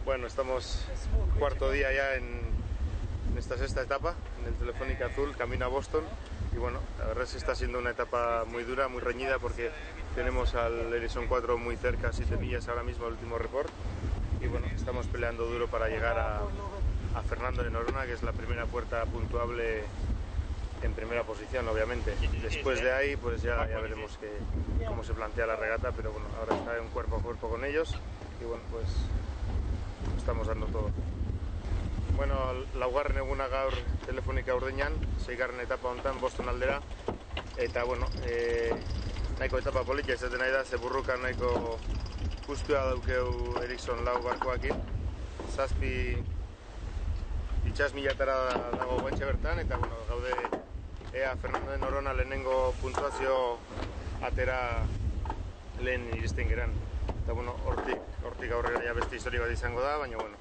Bueno, estamos cuarto día ya en esta sexta etapa, en el Telefónica Azul, camino a Boston. Y bueno, la verdad es que está siendo una etapa muy dura, muy reñida, porque tenemos al Ericsson 4 muy cerca, 7 millas ahora mismo, el último report. Y bueno, estamos peleando duro para llegar a Fernando de Noronha, que es la primera puerta puntuable en primera posición, obviamente. Después de ahí, pues ya veremos cómo se plantea la regata, pero bueno, ahora está en cuerpo a cuerpo con ellos. Y bueno, pues estamos dando todo. Bueno, laugarren eguna gaur Telefonika Urdiñan, 6. etapa hontan Boston aldera, eta bueno, nahiko etapa politia izaten nahi da, ze burruka nahiko guztua daukeu Ericsson lau barkoakin, 7 itsasmilatara dago guantxe bertan, eta bueno, gaude ea Fernando de Noronha lehenengo puntuazio atera lehen iristen geran. Eta bueno, hortik aurrera ja beste histori bat izango da, baina bueno,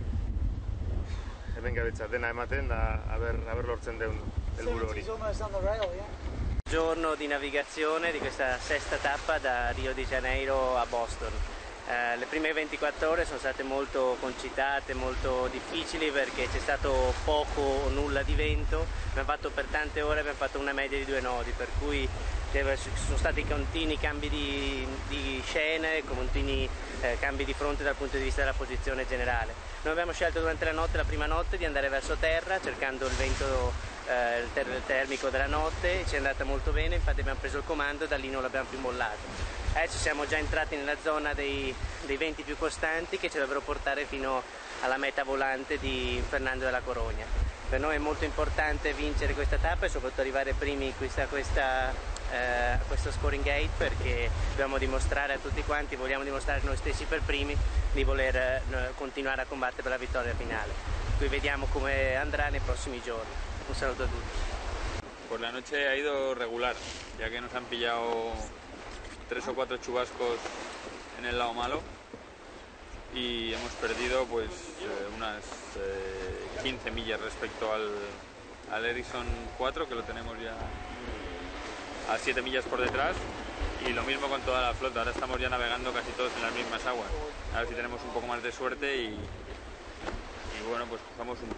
hemen gabetza dena ematen da, a ver lortzen deun helburu hori. Giorno di navigazione di questa sesta tappa da Rio de Janeiro a Boston. Le prime 24 ore sono state molto concitate, molto difficili perché c'è stato poco o nulla di vento. Abbiamo fatto per tante ore, abbiamo fatto una media di 2 nodi, per cui sono stati continui cambi di scene, continui cambi di fronte dal punto di vista della posizione generale. Noi abbiamo scelto durante la notte, la prima notte, di andare verso terra cercando il vento termico della notte, ci è andata molto bene, infatti abbiamo preso il comando e da lì non l'abbiamo più mollato. Adesso siamo già entrati nella zona dei venti più costanti che ci dovrebbero portare fino alla meta volante di Fernando de la Coruña. Per noi è molto importante vincere questa tappa e soprattutto arrivare primi in questo scoring gate, perché dobbiamo dimostrare a tutti quanti, vogliamo dimostrare noi stessi per primi di voler continuare a combattere per la vittoria finale. Qui vediamo come andrà nei prossimi giorni. Un saluto a tutti. Pues la noche ha ido regular, ya que nos han pillado 3 o 4 chubascos en el lado malo y hemos perdido pues unas 15 millas respecto al Ericsson 4, que lo tenemos ya a 7 millas por detrás, y lo mismo con toda la flota. Ahora estamos ya navegando casi todos en las mismas aguas, a ver si tenemos un poco más de suerte y bueno, pues cogemos un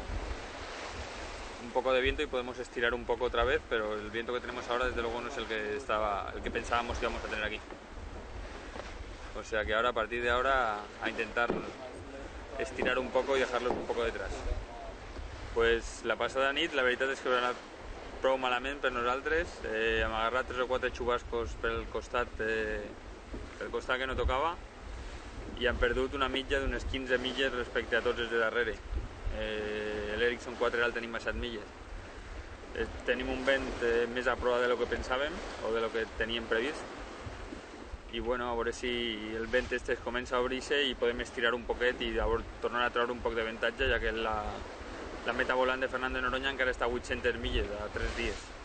poco de viento y podemos estirar un poco otra vez, pero el viento que tenemos ahora desde luego no es el que pensábamos que íbamos a tener aquí. O sea que ahora, a partir de ahora, a intentar estirar un poco y dejarlos un poco detrás. Pues la passada nit, la veritat és que haurà anat prou malament per nosaltres. Hem agarrat 3 o 4 xubascos pel costat que no tocava i hem perdut una mitja d'unes 15 milles respecte a tots els de darrere. L'Ericsson 4 el tenim a 7 milles. Tenim un vent més a prova de lo que pensàvem o de lo que teníem previst, i bueno, a veure si el vent este comença a obrir-se i podem estirar un poquet i tornar a treure un poc d'avantatge, ja que la meta volant de Fernando de Noronha encara està a 800 milles a 3 dies.